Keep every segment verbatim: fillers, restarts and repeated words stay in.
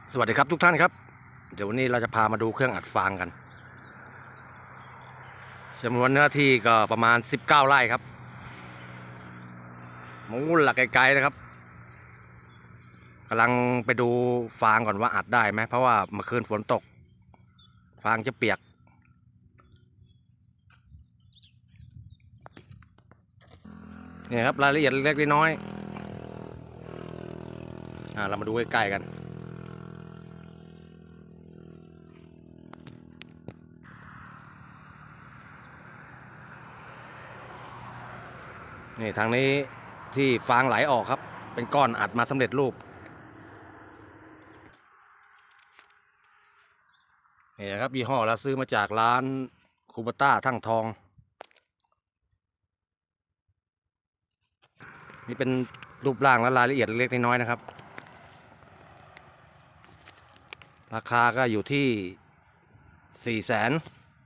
สวัสดีครับทุกท่านครับเดี๋ยววันนี้เราจะพามาดูเครื่องอัดฟางกันจำนวนเนื้อที่ก็ประมาณสิบเก้าไร่ครับมูลหลักไกลๆนะครับกำลังไปดูฟางก่อนว่าอัดได้ไหมเพราะว่าเมื่อคืนฝนตกฟางจะเปียกนี่ครับรายละเอียดเล็กๆน้อยๆเรามาดูใกล้ๆกันนี่ทางนี้ที่ฟางไหลออกครับเป็นก้อนอัดมาสำเร็จรูปนี่นะครับยี่ห้อเราซื้อมาจากร้านคูปต้าทั้งทองนี่เป็นรูปร่างและรายละเอียดเล็กน้อยๆนะครับราคาก็อยู่ที่สี่แสน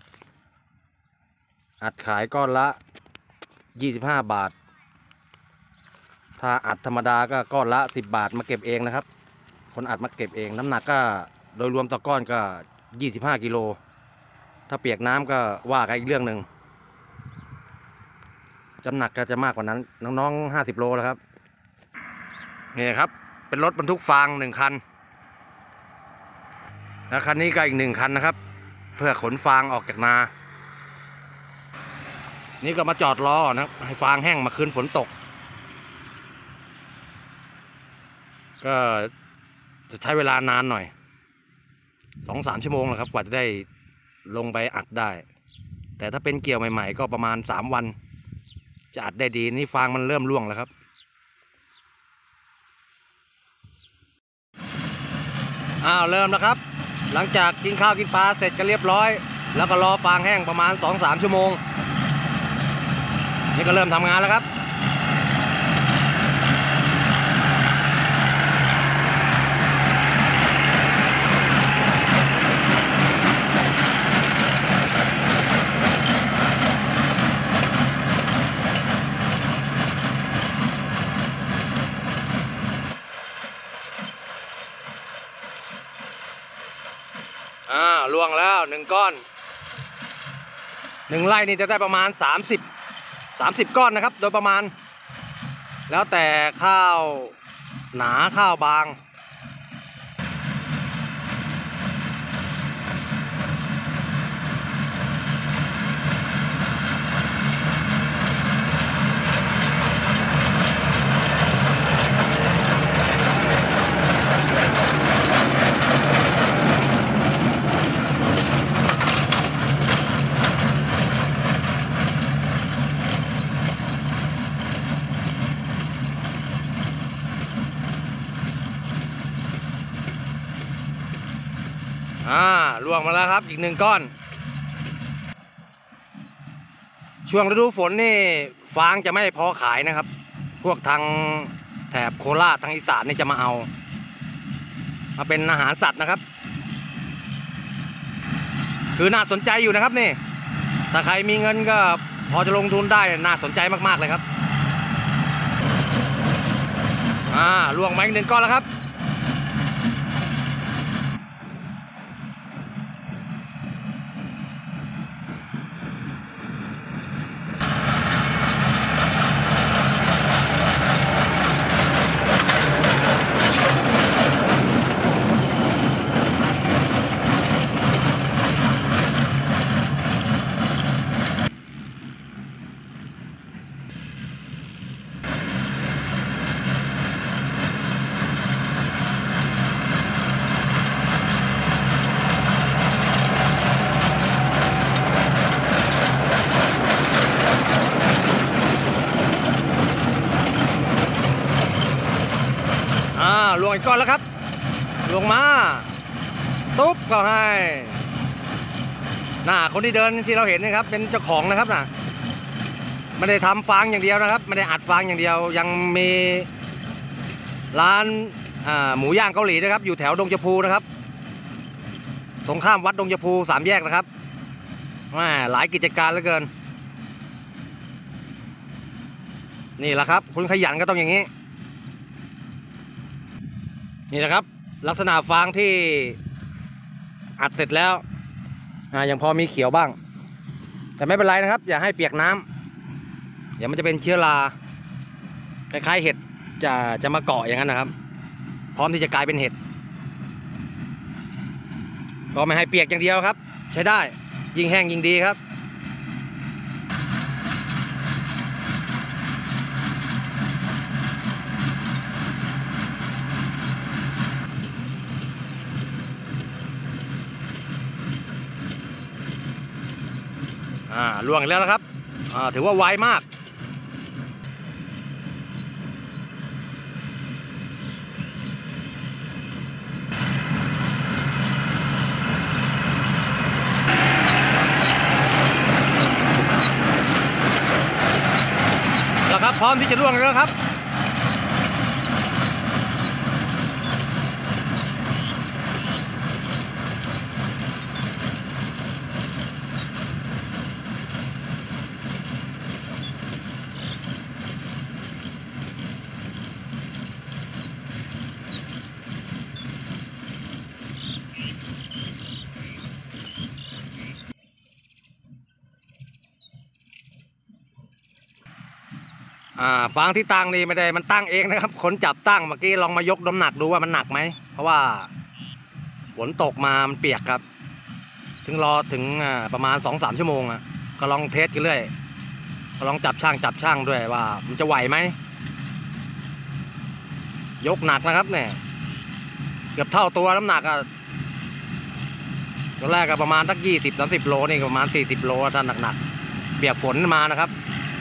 อัดขายก้อนละยี่สิบห้าบาทถ้าอัดธรรมดาก็ก้อนละสิบบาทมาเก็บเองนะครับคนอัดมาเก็บเองน้ำหนักก็โดยรวมต่อก้อนก็ยี่สิบห้ากิโลถ้าเปียกน้ำก็ว่ากันอีกเรื่องหนึ่งจำหนักก็จะมากกว่านั้นน้องๆห้าสิบโลแล้วครับนี่ครับเป็นรถบรรทุกฟางหนึ่งคันแล้วคันนี้ก็อีกหนึ่งคันนะครับเพื่อขนฟางออกจากนานี่ก็มาจอดรอนะครับให้ฟางแห้งมาคืนฝนตกก็จะใช้เวลานานหน่อยสองสามชั่วโมงนะครับกว่าจะได้ลงไปอัดได้แต่ถ้าเป็นเกี่ยวใหม่ๆก็ประมาณสามวันจะอัดได้ดีนี่ฟางมันเริ่มร่วงแล้วครับอ้าวเริ่มแล้วครับหลังจากกินข้าวกินปลาเสร็จก็เรียบร้อยแล้วก็รอฟางแห้งประมาณ สองถึงสาม ชั่วโมงนี่ก็เริ่มทำงานแล้วครับอ่าล่วงแล้วหนึ่งก้อนหนึ่งไร่นี่จะได้ประมาณสามสิบ สามสิบก้อนนะครับโดยประมาณแล้วแต่ข้าวหนาข้าวบางอ่าล่วงมาแล้วครับอีกหนึ่งก้อนช่วงฤดูฝนนี่ฟางจะไม่พอขายนะครับพวกทางแถบโคราชทางอีสานนี่จะมาเอามาเป็นอาหารสัตว์นะครับคือน่าสนใจอยู่นะครับนี่ถ้าใครมีเงินก็พอจะลงทุนได้น่าสนใจมากๆเลยครับอ่าล่วงมาอีกหนึ่งก้อนแล้วครับลงอีกก้อนแล้วครับลงมาตุ๊บก็ให้น่าคนที่เดินที่เราเห็นนะครับเป็นเจ้าของนะครับน่ะไม่ได้ทำฟางอย่างเดียวนะครับไม่ได้อัดฟางอย่างเดียวยังมีร้านหมูย่างเกาหลีนะครับอยู่แถวดงจพูนะครับตรงข้ามวัดดงจพูสามแยกนะครับหลายกิจการเหลือเกินนี่แหละครับคนขยันก็ต้องอย่างนี้นี่นะครับลักษณะฟางที่อัดเสร็จแล้วอ่ายังพอมีเขียวบ้างแต่ไม่เป็นไรนะครับอย่าให้เปียกน้ำเดี๋ยวมันจะเป็นเชื้อราคล้ายๆเห็ดจะจะมาเกาะอย่างนั้นนะครับพร้อมที่จะกลายเป็นเห็ดก็ไม่ให้เปียกอย่างเดียวครับใช้ได้ยิ่งแห้งยิ่งดีครับอ่าล่วงแล้วนะครับอ่าถือว่าไวมากแล้วครับพร้อมที่จะล่วงแล้วครับอ่าฟางที่ตั้งนี่ไม่ได้มันตั้งเองนะครับคนจับตั้งเมื่อกี้ลองมายกน้ำหนักดูว่ามันหนักไหมเพราะว่าฝนตกมามันเปียกครับถึงรอถึงอ่าประมาณสองสามชั่วโมงอ่ะก็ลองเทสกันเรื่อยก็ลองจับช่างจับช่างด้วยว่ามันจะไหวไหมยกหนักนะครับเนี่ยเกือบเท่าตัวน้ำหนักอ่ะตอนแรกก็ประมาณสักยี่สิบสามสิบโลนี่ประมาณสี่สิบโลถ้าหนักๆเปียกฝนมานะครับ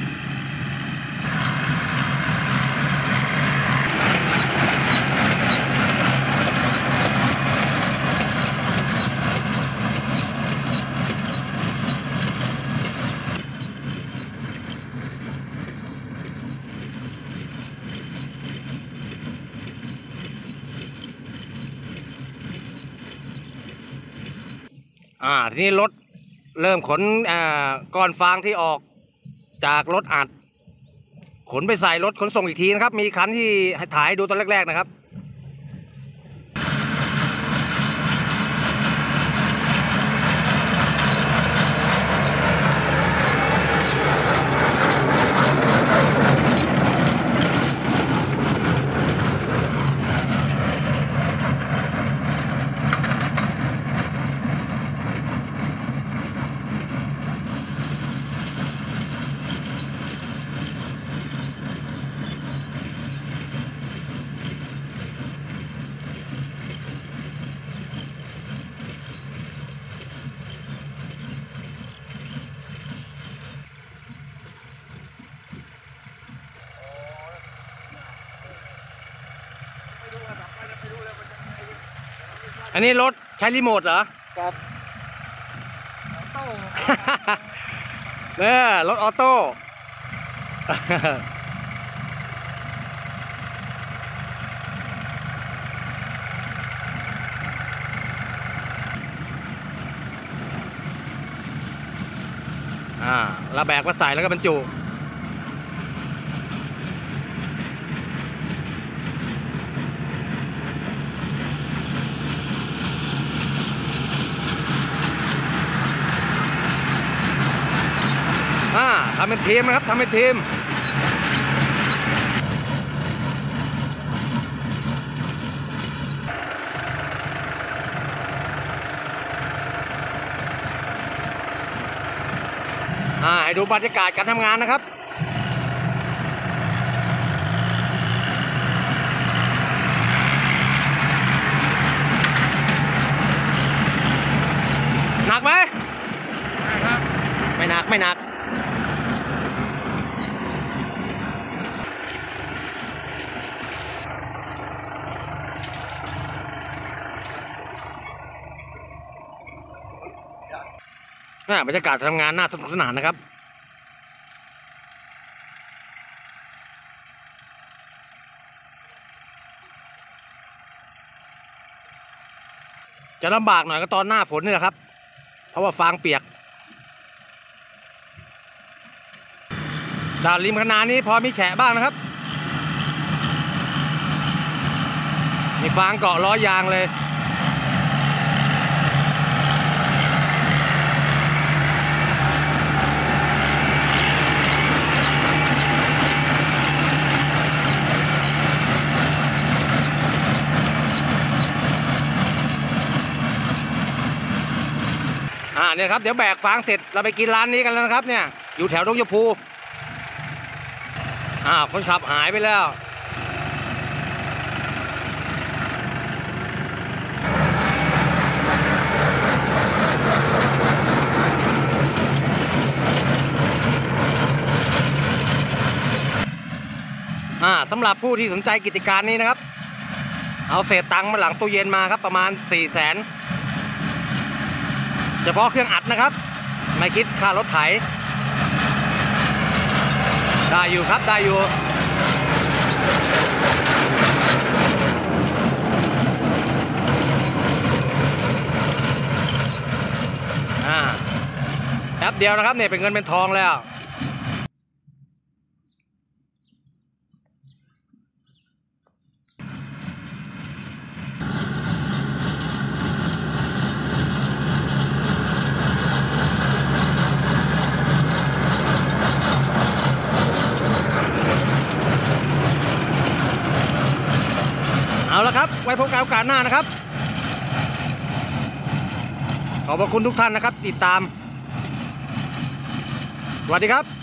อ่าทีนี้รถเริ่มขนอ่าก้อนฟางที่ออกจากรถอัดขนไปใส่รถขนส่งอีกทีนะครับมีคันที่ให้ถ่ายดูตอนแรกๆนะครับอันนี้รถใช้รีโมทเหรอครับออโต้เนี่ยรถออโต้อ่าเราแบกมาใส่แล้วก็บรรจุทำเป็นทีมนะครับทำเป็นทีมอ่าให้ดูบรรยากาศการทำงานนะครับหนักไหมไม่หนักไม่หนักบรรยากาศทำงานน่าสนุกสนานนะครับจะลำบากหน่อยก็ตอนหน้าฝนนี่แหละครับเพราะว่าฟางเปียกด่านริมคณานี้พอมีแฉะบ้างนะครับมีฟางเกาะล้อยางเลยอ่าเนี่ยครับเดี๋ยวแบกฟางเสร็จเราไปกินร้านนี้กันแล้วนะครับเนี่ยอยู่แถวดงยพูอ่าคนขับหายไปแล้วอ่าสำหรับผู้ที่สนใจกิจการนี้นะครับเอาเศษตังค์มาหลังตู้เย็นมาครับประมาณสี่แสนเฉพาะเครื่องอัดนะครับไม่คิดค่ารถไถได้อยู่ครับได้อยู่อ่าแป๊บเดียวนะครับเนี่ยเป็นเงินเป็นทองแล้วเอาละครับไว้พบกันโอกาสหน้านะครับขอบพระคุณทุกท่านนะครับติดตามสวัสดีครับ